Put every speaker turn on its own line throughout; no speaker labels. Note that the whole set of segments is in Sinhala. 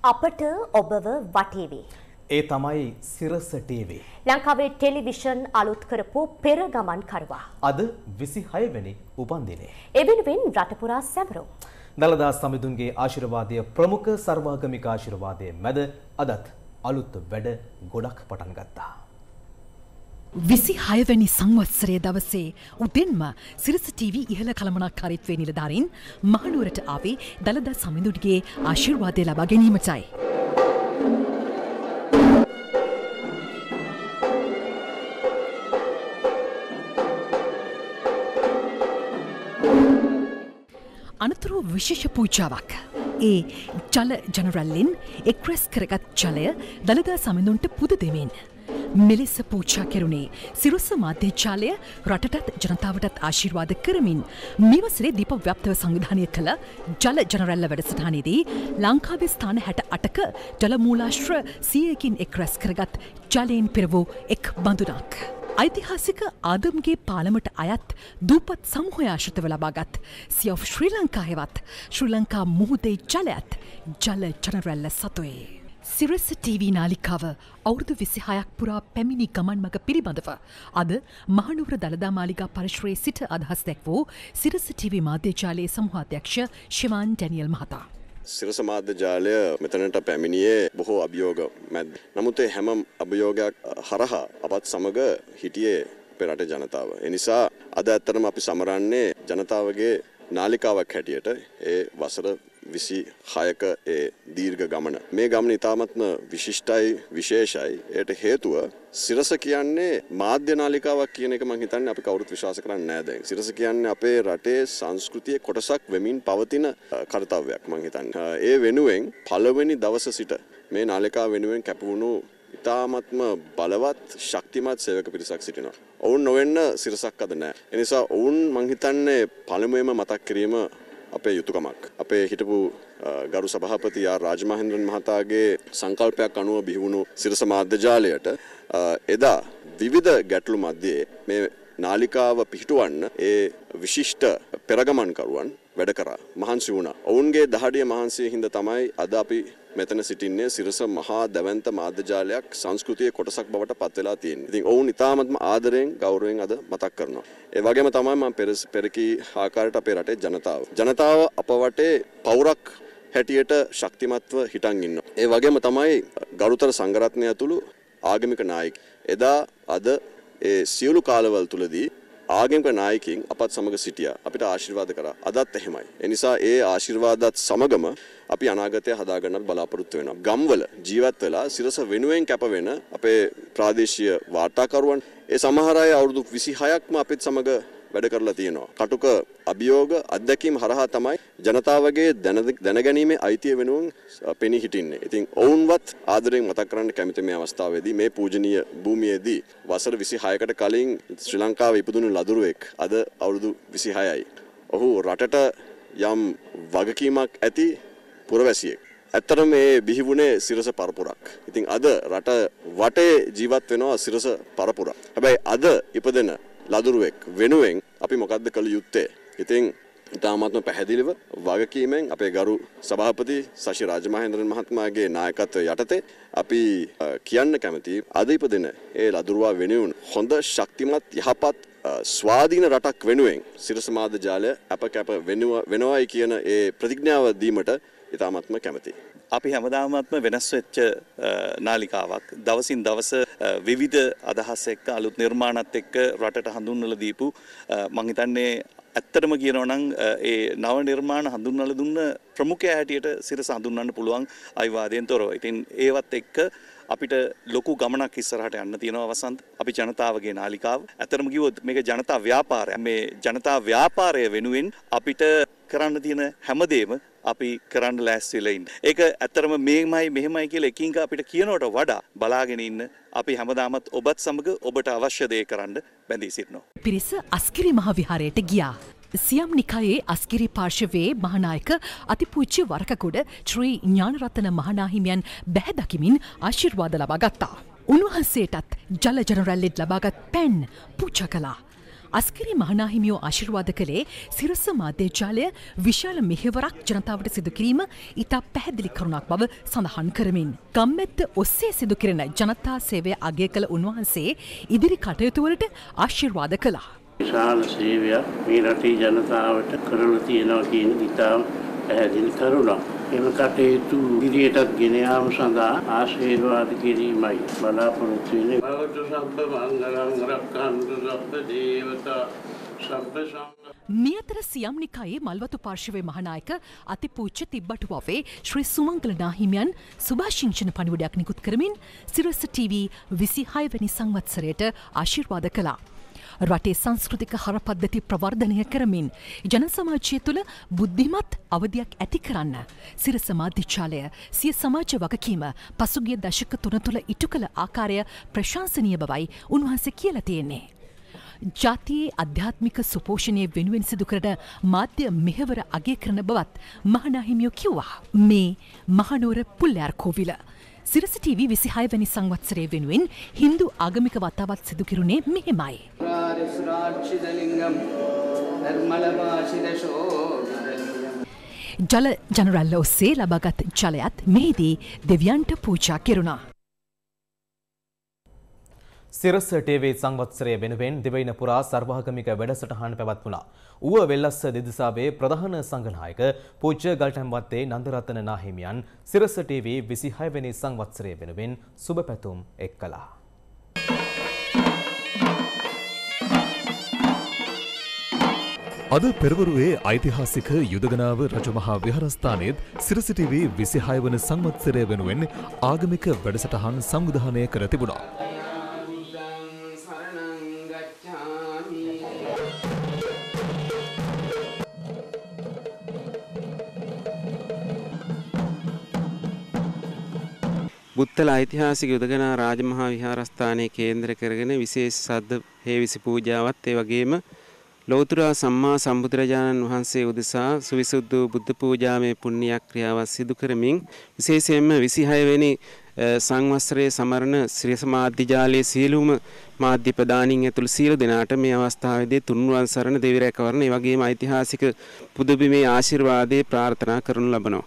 අපට ඔබව වටේවේ.
ඒ තමයි සිරස ටීවී.
ලංකාවේ ටෙලිවිෂන් අලුත් කරපු පෙර ගමන් කරුවා.
අද 26 වෙනි උපන්දිනය.
ඒ වෙනුවෙන් රට පුරා සැමරුම්.
දළදා සමිඳුන්ගේ ආශිර්වාදය ප්‍රමුඛ සර්වාගමික ආශිර්වාදයේ මැද අදත් අලුත් වැඩ ගොඩක් පටන් ගත්තා.
26 වැනි සංවත්සරයේ දවසේ උදෙන්ම සිරස ටීවී ඉහළ කළමනාකාරීත්වයේ නිලධාරීන් මහනුවරට ආවේ දළදා සමිඳුන්ගේ ආශිර්වාදය ලබා ගැනීමටයි. අනතුරු විශේෂ පූජාවක්. ඒ ජල ජනරැල්ලෙන් එක්රැස් කරගත් ජලය දළදා සමිඳුන්ට පුද දෙමින් මෙලෙස පූජා කෙරුණේ සිරස මාධ්‍යජාලය රටටත් ජනතාවටත් ආශිර්වාද කරමින් මේ වසරේ දීප ව්‍යාප්තව සංවිධානය කළ ජල ජනරැල්ල වැඩසටහනේදී ලංකාවේ ස්ථාන 68ක ජල මූලාශ්‍ර 100කින් එක්රැස් කරගත් ජලයෙන් පෙර වූ එක් බඳුනක්. ඓතිහාසික ආදම්ගේ පාලමට අයත් දූපත් සමූහය ආශ්‍රිතව ලබාගත් Sea of ශ්‍රී ලංකා හෙවත් ශ්‍රී ලංකා මුහුදේ ජලයත් ජල ජනරැල්ල සතුවේ. සිරස ටීවී නාලිකාව අවුරුදු 26ක් පුරා පැමිණි ගමන් මඟ පිළිබඳව අද මහනුවර දළදා මාලිගා පරිශ්‍රයේ සිට අදහස් දැක්වූ සිරස ටීවී මාධ්‍යජාලයේ සමූහාධ්‍යක්ෂ ශිවාන් ඩැනියල් මහතා.
සිරස මාධ්‍යජාලය මෙතනට පැමිණියේ බොහෝ අභියෝග මැද. නමුත් ඒ හැම අභියෝගයක් හරහා අපත් සමග හිටියේ අපේ රටේ ජනතාව. ඒ නිසා අද ඇත්තටම අපි සමරන්නේ ජනතාවගේ නාලිකාවක් හැටියට ඒ වසර 26ක ඒ දීර්ඝ ගමන. මේ ගමන ඉතාමත්ම විශිෂ්ටයි විශේෂයි. ඒට හේතුව සිරස කියන්නේ මාධ්‍ය නාලිකාවක් කියන එක මම හිතන්නේ අපි කවුරුත් විශ්වාස කරන්නේ නැහැ දැන්. සිරස කියන්නේ අපේ රටේ සංස්කෘතියේ කොටසක් වෙමින් පවතින කාර්යයක් මම හිතන්නේ. ඒ වෙනුවෙන් පළවෙනි දවස සිට මේ නාලිකාව වෙනුවෙන් කැපවුණු ඉතාමත්ම බලවත් ශක්තිමත් සේවක පිරිසක් සිටිනවා. ඔවුන් නොවෙන්න සිරසක් අද නැහැ. ඒ නිසා ඔවුන් මම හිතන්නේ පළමුවෙන්ම මතක් කිරීම අපේ යුතුයකමක්. අපේ හිටපු ගරු සභාපති ආර් රාජමහේන්ද්‍රන් මහතාගේ සංකල්පයක් අනුව බිහිවුණු සිරස මාධ්‍යජාලයට එදා විවිධ ගැටලු මැද්දේ මේ නාලිකාව පිහිටුවන්න ඒ විශිෂ්ට පෙරගමන්කරුවන් වැඩ කරා. මහන්සි වුණා. ඔවුන්ගේ දහඩිය මහන්සිය හින්දා තමයි අද අපි මෙතන සිටින්නේ සිරස මහා දැවැන්ත මාධ්‍යජාලයක් සංස්කෘතියේ කොටසක් බවට පත් වෙලා තියෙන්නේ. ඉතින් ඔවුන් ඉතාමත්ම ආදරයෙන් ගෞරවයෙන් අද මතක් කරනවා. ඒ වගේම තමයි මම පෙරකී ආකාරයට අපේ රටේ ජනතාව. ජනතාව අප වටේ පවුරක් හැටියට ශක්තිමත්ව හිටන් ඉන්නවා. ඒ වගේම තමයි ගරුතර සංඝරත්නය ඇතුළු ආගමික නායක. එදා අද ඒ සියලු කාලවල තුලදී ආගමික නායකින් අපත් සමග සිටියා. අපිට ආශිර්වාද කරා. අදත් එහෙමයි. ඒ නිසා ඒ ආශිර්වාදات සමගම අපි අනාගතය හදාගන්නත් බලාපොරොත්තු වෙනවා. ගම්වල ජීවත් වෙලා සිරස වෙනුවෙන් කැප වෙන අපේ ප්‍රාදේශීය වාර්තාකරුවන් ඒ සමහර අය අවුරුදු 26ක්ම අපිත් සමග වැඩ කරලා තියෙනවා. කටුක අභියෝග අත්දැකීම් හරහා තමයි ජනතාවගේ දැනගැනීමේ අයිතිය වෙනුවෙන් පෙනී හිටින්නේ. ඉතින් ඔවුන්වත් ආදරයෙන් මතක් කරන්න කැමති මේ අවස්ථාවේදී මේ පූජනීය භූමියේදී වසර 26කට කලින් ශ්‍රී ලංකාවේ ඉපදුණු ලදරුවෙක් අද අවුරුදු 26යි. ඔහු රටට යම් වගකීමක් ඇති පුරවැසියෙක්. ඇත්තටම මේ බිහිවුණේ සිරස පරපුරක්. ඉතින් අද රට වටේ ජීවත් වෙනවා සිරස පරපුරක්. හැබැයි අද ඉපදෙන ලදරුවෙක් වෙනුවෙන් අපි මොකද්ද කළ යුත්තේ? ඉතින් ඉතාමත්ම පැහැදිලිව වගකීමෙන් අපේ ගරු සභාපති සශි රාජමහේන්ද්‍රන් මහත්මයාගේ නායකත්වය යටතේ අපි කියන්න කැමති අද ඉපදෙන ඒ ලදරුවා වෙනුවෙන් හොඳ ශක්තිමත් යහපත් ස්වාධීන රටක් වෙනුවෙන් සිරස මාධ්‍යජාලය අපකැප වෙනවයි කියන ඒ ප්‍රතිඥාව දීමට ඉතාමත්ම කැමතියි.
අපි හැමදාමත්ම වෙනස් වෙච්ච නාලිකාවක්. දවසින් දවස විවිධ අදහස් එක්ක අලුත් නිර්මාණත් එක්ක රටට හඳුන්වලා දීපු මම හිතන්නේ ඇත්තටම කියනවා නම් ඒ නව නිර්මාණ හඳුන්වලා දුන්න ප්‍රමුඛයා හැටියට සිරස හඳුන්වන්න පුළුවන් අයිවාදයෙන් තොරව. ඉතින් ඒවත් එක්ක අපිට ලොකු ගමනක් ඉස්සරහට යන්න තියෙනවා වසන්ත. අපි ජනතාවගේ නාලිකාව. ඇත්තටම කිව්වොත් මේක ජනතා ව්‍යාපාරය. මේ ජනතා ව්‍යාපාරය වෙනුවෙන් අපිට කරන්න තියෙන හැමදේම අපි කරන්න ලෑස්තිලා ඉන්න. ඒක ඇත්තටම මේමයි මෙහෙමයි කියලා එකින් අපිට කියනවට වඩා බලාගෙන ඉන්න අපි හැමදාමත් ඔබත් සමග ඔබට අවශ්‍ය දේ කරන්න බැඳී සිටිනවා.
පිරිස අස්කිරි මහ විහාරයට ගියා. සියම් නිකායේ අස්කිරි පාර්ශවයේ මහානායක අතිපූජ්‍ය වරකගොඩ ශ්‍රී ඥානරත්න මහනාහිමියන් බැහැ දකිමින් ආශිර්වාද ලබා ගත්තා. උන්වහන්සේටත් ජල ජනරැල්ලෙන් ලබාගත් පැන් පූජා කළා. අස්කරි මහනාහිමියෝ ආශිර්වාද කළේ සිරස මාධ්‍ය ජාලය විශාල මෙහෙවරක් ජනතාවට සිදු කිරීම ඉතා පැහැදිලි කරුණක් බව සඳහන් කරමින්. ගම්මැද්ද ඔස්සේ සිදු කෙරෙන ජනතා සේවය අගය කළ උන්වහන්සේ ඉදිරි කටයුතුවලට ආශිර්වාද කළා.
විශාල සේවයක් මේ රටේ ජනතාවට කරලා තියෙනවා කියන ඉතා පැහැදිලි කරුණක්. එම කටයුතු ඉදිරියටත් ගෙන යාම සඳහා ආශිර්වාද කිරීමයි බලාපොරොත්තු වෙන්නේ. භගවතු සබ්බ මංගලං රක්ඛන්තු සබ්බ දේවතා සබ්බ
මේ අතර සියම් නිකායේ මල්වතු පාර්ශවයේ මහානායක අතිපූජ්‍ය තිබ්බටුවේ ශ්‍රී සුමංගල නාහිමියන් සුභාශිංසන පණිවුඩයක් නිකුත් කරමින් සිරස TV 26 වෙනි සංවත්සරයට ආශිර්වාද කළා. රටේ සංස්කෘතික හරපද්ධති ප්‍රවර්ධනය කරමින් ජන සමාජය තුළ බුද්ධිමත් අවධියක් ඇති කරන්න සිරස මාධ්‍යජාලය සිය සමාජ වගකීම පසුගිය දශක 3 තුළ ඉටු කළ ආකාරය ප්‍රශංසනීය බවයි උන්වහන්සේ කියලා තියෙන්නේ. ජාතියේ අධ්‍යාත්මික සුපෝෂණය වෙනුවෙන් සිදු කරන මාධ්‍ය මෙහෙවර අගය කරන බවත් මහනාහිමියෝ කිව්වා. මේ මහනුවර පුල්ලෑර් කෝවිල සිරස TV 26 වැනි සංවත්සරය වෙනුවෙන් හින්දු ආගමික වතාවත් සිදු කිරුණේ මෙහෙමයි. ජල ජනරැල්ල ඔස්සේ ලබාගත් ජලයත් මෙහිදී දෙවියන්ට පූජා කෙරුණා.
සිරස TV සංවත්සරය වෙනුවෙන් දෙවයින පුරා සර්වාගමික වැඩසටහන් පැවැත්වුණා. ඌව වෙල්ලස්ස දෙදෙසාවේ ප්‍රධාන සංඝනායක පූජ්‍ය ගල්ටැන්වත්තේ නන්දරත්න නාහිමියන් සිරස TV 26 වෙනි සංවත්සරය වෙනුවෙන් සුබ පැතුම් එක් කළා.
අද පෙරවරුවේ ඓතිහාසික යුදගනාව රජමහා විහාරස්ථානයේත් සිරස TV 26 වන සංවත්සරය වෙනුවෙන් ආගමික වැඩසටහන් සංවිධානය කර තිබුණා.
බුත්තල ඓතිහාසික යුදගනා රාජමහා විහාරස්ථානයේ කේන්ද්‍ර කරගෙන විශේෂ සද්ද හේවිසි පූජාවත් ඒ වගේම ලෞතර සම්මා සම්බුදුරජාණන් වහන්සේ උදෙසා සුවිසුද්ධ බුද්ධ පූජාමය පුණ්‍ය ක්‍රියාවක් සිදු කරමින් විශේෂයෙන්ම 26 වෙනි සංවත්සරයේ සමරන සිරස මාධ්‍ය ජාලයේ සියලුම මාධ්‍ය ප්‍රදානින් ඇතුළු සියලු දෙනාට මේ අවස්ථාවේදී තුන්වන් සරණ දෙවි රැකවරණ ඒ වගේම ඓතිහාසික පුදබිමේ ආශිර්වාදේ ප්‍රාර්ථනා කරනු ලබනවා.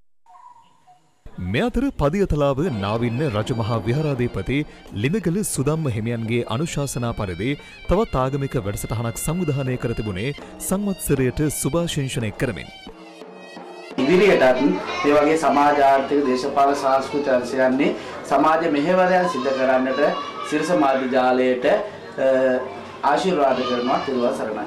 මේ අතර පදියතලාව නාවින්න රජමහා විහාරාධිපති ලිඳගල සුදම්ම හිමියන්ගේ අනුශාසනා පරිදි තවත් ආගමික වැඩසටහනක් සංවිධානය කර තිබුණේ සංවත්සරයට සුභාශිංසනය කරමින්.
ඉදිරියටත් ඒ වගේ සමාජ ආර්ථික දේශපාලන සංස්කෘතික අංශයන්හි සමාජ මෙහෙවරයන් සිදු කරන්නට සිරස මාධ්‍ය ජාලයට ආශිර්වාද කරනවා තිරුවන් සරණයි.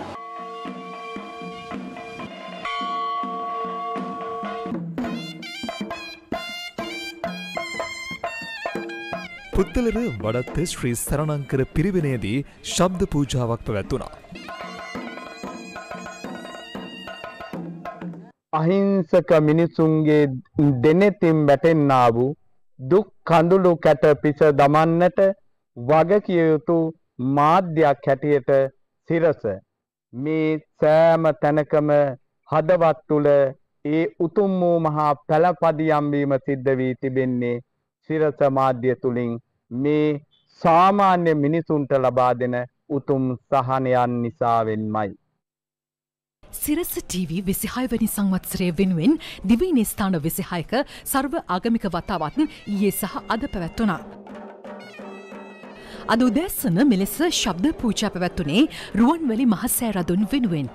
පුත්තලර වඩත්ත ශ්‍රී සරණංකර පිරිවෙනේදී ශබ්ද පූජාවක් පැවැත්වුණා.
අහිංසක මිනිසුන්ගේ දෙනෙතින් වැටෙන්නා වූ දුක් කඳුළු කැට පිස දමන්නට වගකිය යුතු මාධ්‍යයක් හැටියට සිරස මේ සෑම තැනකම හදවත් තුළ ඒ උතුම් වූ මහා පළපදියම් වීම සිද්ධ වී තිබෙන්නේ සිරස මාධ්‍ය තුලින් මේ සාමාන්‍ය මිනිසුන්ට ලබා දෙන උතුම් සහනයන් නිසාවෙන්මයි.
සිරස TV 26 වැනි සංවත්සරය වෙනුවෙන් දිවයින ස්ථාන 26ක සර්ව ආගමික වතාවත් ඊයේ සහ අද පැවැත්වුණා. අද උදෑසන මෙලෙස ශබ්ද පූජා පැවැත්වුණේ රුවන්වැලි මහසෑ රදුන් වෙනුවෙන්.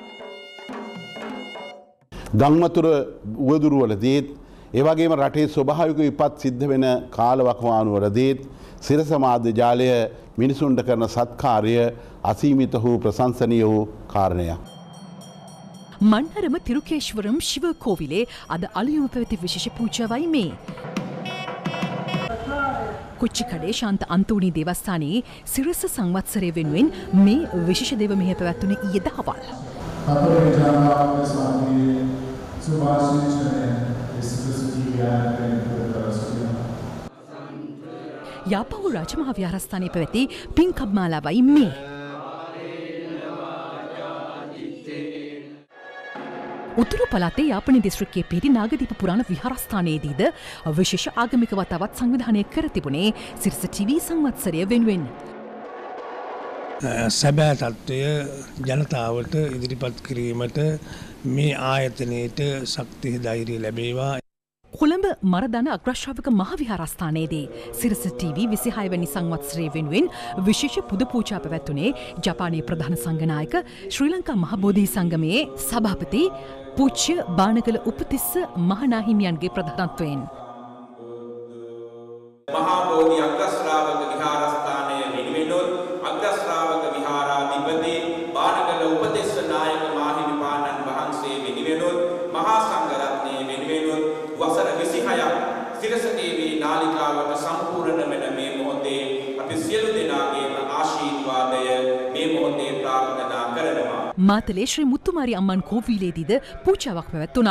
ගම්වතුර උවදුරුවලදීත් ඒ වගේම රටේ ස්වභාවික විපත් සිද්ධ වෙන කාලවකවානුවලදීත් සිරස මාධ්‍ය ජාලය මිනිසුන්ට කරන සත්කාර්ය අසීමිත වූ ප්‍රශංසනීය වූ කාරණයක්.
මන්හරම තිරුකේශ්වරම් ශිව කෝවිලේ අද අලුයම පැවති විශේෂ පූජාවයි මේ. කුච්චිකඩේ ශාන්ත අන්තෝනී දේවස්ථානයේ සිරස සංවත්සරය වෙනුවෙන් මේ විශේෂ දේව මෙහෙය පැවැත්වුණේ ඊයේ දහවල්. යාපහු රාජමහා විහාරස්ථානයේ පැවැති පින්කම් මාලාවයි මේ. උතුරු පළාතේ යාපනයේ දිස්ත්‍රික්කයේ පිහිටි නාගදීප පුරාණ විහාරස්ථානයේදීද විශේෂ ආගමික වතාවත් සංවිධානය කර තිබුණේ සිරස TV සංවත්සරය වෙනුවෙන්.
සැබෑ තත්ත්වය ජනතාවට ඉදිරිපත් කිරීමට මේ ආයතනයට ශක්තිය ධෛර්යය ලැබේවා.
කොළඹ මරදන අග්‍රශ්‍රාවක මහවිහාරස්ථානයේදී සිරස TV 26 වැනි සංවත්සරය වෙනුවෙන් විශේෂ පුද පූජා පැවැත්වුණේ ජපානයේ ප්‍රධාන සංඝනායක ශ්‍රී ලංකා මහබෝධි සංගමයේ සභාපති පූජ්‍ය බානගල උපතිස්ස මහනාහිමියන්ගේ ප්‍රධානත්වයෙන්.
මහබෝධි අග්‍රශ්‍රාවක විහාරස්ථානය වෙනුවෙන් අග්‍රශ්‍රාවක විහාරාධිපති බානගල උපතිස්ස නායක මාහිමිපාණන් වහන්සේ වෙනුවෙන් මහා සංඝරත්නයේ වෙනුවෙන් වසර 26ක් සිරස TV නාලිකාවට සම්පූර්ණ වෙන මේ මොහොතේ අපි සියලු දෙනාගේම ආශිර්වාදය මේ මොහොතේ ප්‍රාර්ථනා කරනවා.
මාතලේ ශ්‍රී මුත්තුමාරි අම්මන් කෝවිලේදීද පූජාවක් පැවැත්වුණා.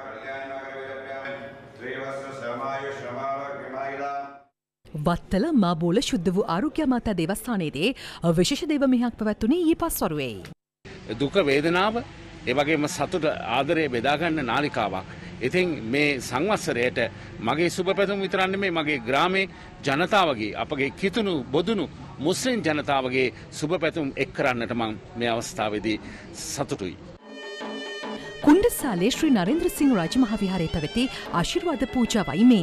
වත්තල මාබෝල ශුද්ධ වූ ආරෝග්‍ය මාතා දේවස්ථානයේදී විශේෂ දේව මෙහෙයක් පැවැත්වුණේ ඊ පස්වරුවේ.
දුක වේදනාව ඒ වගේම සතුට ආදරය බෙදා ගන්න නාලිකාවක්. ඉතින් මේ සංවත්සරයට මගේ සුබ පැතුම් විතරක් නෙමෙයි මගේ ග්‍රාමයේ ජනතාවගේ අපගේ කිතුණු බොදුණු මුස්ලිම් ජනතාවගේ සුබ පැතුම් එක් කරන්නට මම මේ අවස්ථාවේදී සතුටුයි.
කුණ්ඩසාලේ ශ්‍රී නරේන්ද්‍ර සිංහ රාජමහා විහාරයේ පැවති ආශිර්වාද පූජාවයි මේ.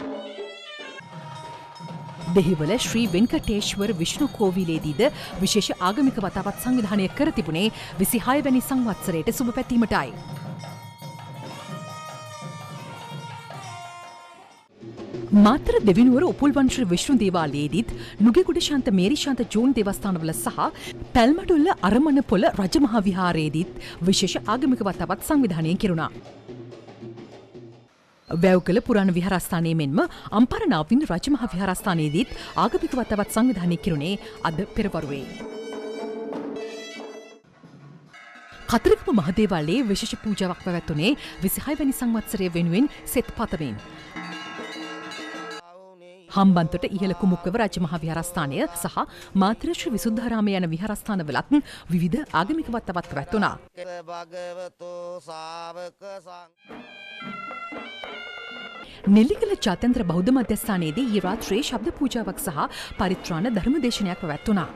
දෙහිවල ශ්‍රී වෙන්කටේශ්වර විෂ්ණු කෝවිලේදීද විශේෂ ආගමික වතාවත් සංවිධානය කර තිබුණේ 26 වැනි සංවත්සරයට සුබ පැතීමටයි. මාතර දෙවිනුවර උපුල්වන් ශ්‍රී විෂ්ණු දේවාලයේදීත් නුගේගොඩ ශාන්ත මේරි ශාන්ත ජෝන් දේවස්ථානවල සහ පැල්මඩොල්ල අරමණ පොළ රජමහා විහාරයේදීත් විශේෂ ආගමික වතාවත් සංවිධානය කෙරුණා. වැව්කල පුරාණ විහාරස්ථානයේ මෙන්ම අම්පාර නාවින් රජමහා විහාරස්ථානයේදීත් ආගමික වතාවත් සංවිධානය කෙරුණේ අද පෙරවරුවේ. කතරගම මහදේවාලයේ විශේෂ පූජාවක් පැවැත්වුණේ 26 වැනි සංවත්සරය වෙනුවෙන් සෙත් පතමින්. හම්බන්තොට ඉහළ කුමුක්කව රජමහා විහාරස්ථානය සහ මාතර ශ්‍රී විසුද්ධාරාමය යන විහාරස්ථානවලත් විවිධ ආගමික වතාවත් පැවැත්වුණා. නෙල්ලිගල ජාත්‍යන්තර බෞද්ධ මධ්‍යස්ථානයේදී ඊ රාත්‍රියේ ශබ්ද පූජාවක් සහ පරිත්‍රාණ ධර්මදේශනයක් පැවැත්වුණා.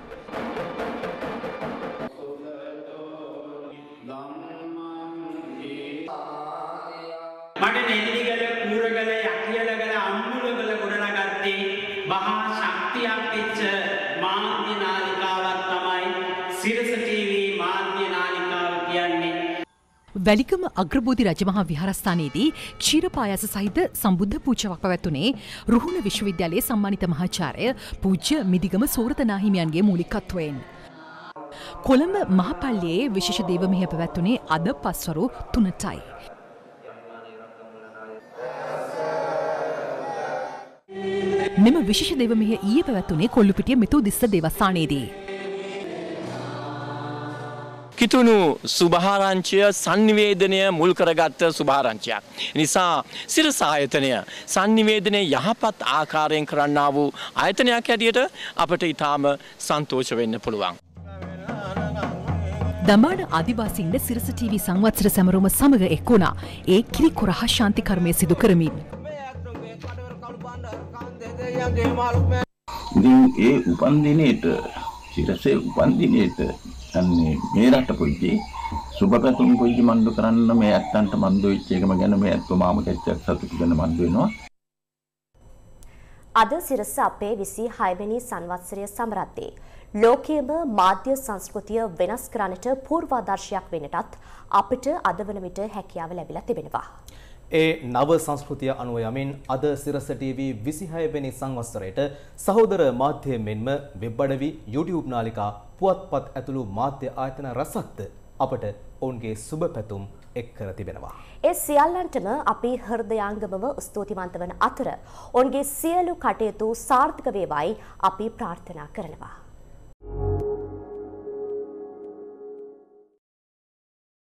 මට නෙල්ලිගල කූරගල යකියලගල අම්මුලගල ගොඩනගත්තේ මහා ශක්තියක් වෙච්ච මාධ්‍ය නාලිකාවක් තමයි සිරස TV මාධ්‍ය නාලිකාව කියන්නේ.
වැලිකම අග්‍රබෝධි රජමහා විහාරස්ථානයේදී ක්ෂීරපායස සහිත සම්බුද්ධ පූජාවක් පැවැත්වුණේ රුහුණ විශ්වවිද්‍යාලයේ සම්මානිත මහාචාර්ය පූජ්‍ය මිදිගම සෝරත නාහිමියන්ගේ මූලිකත්වයෙන්. කොළඹ මහපල්ලියේ විශේෂ දේව මෙහෙය පැවැත්වුණේ අද පස්වරු 3ටයි. මෙම විශේෂ දේව මෙහෙය ඊයේ පැවැත්වුණේ කොල්ලුපිටිය මෙතෝදිස්ස දේවස්ථානයේදී.
කිතුණු සුභාරංචිය sannivedanaya මුල් කරගත්ත සුභාරංචියක්. නිසා සිරස ආයතනය sannivedanaya යහපත් ආකාරයෙන් කරන්නා වූ ආයතනයක් හැටියට අපට ඊටාම සන්තෝෂ වෙන්න පුළුවන්.
දමාන ආදිවාසීන්ද සිරස TV සංවත්සර සැමරුම සමග එක් වුණා. ඒ කිරිකොරහ ශාන්ති කර්මය සිදු කරමින්.
ඉතින් ඒ උපන්දිනේට සිරසේ උපන්දිනේට අන්නේ මේ රට පොයිදී සුබපැතුම් පොයිදී මන්දු කරන්න මේ ඇත්තන්ට මන්දු වෙච්ච එකම ගැන මේ ඇත්ත මාම කැච්චක් සතුටු වෙන මන්දු වෙනවා.
අද සිරස අපේ 26 වෙනි සංවත්සරය සමරද්දී ලෝකයේම මාධ්‍ය සංස්කෘතිය වෙනස් කරන්නට පූර්වාදර්ශයක් වෙන්නටත් අපිට අද වන විට හැකියාව ලැබිලා තිබෙනවා.
ඒ නව සංස්කෘතිය අනුව යමින් අද සිරස TV 26 වෙනි සංවත්සරයට සහෝදර මාධ්‍ය මෙන්ම වෙබ් අඩවි YouTube නාලිකා පුවත්පත් ඇතුළු මාධ්‍ය ආයතන රසක්ද අපට ඔවුන්ගේ සුබ පැතුම් එක් කර තිබෙනවා.
ඒ සියල්ලන්ටම අපි හෘදයාංගමව ස්තුතිවන්ත වන අතර ඔවුන්ගේ සියලු කටයුතු සාර්ථක වේවායි අපි ප්‍රාර්ථනා කරනවා.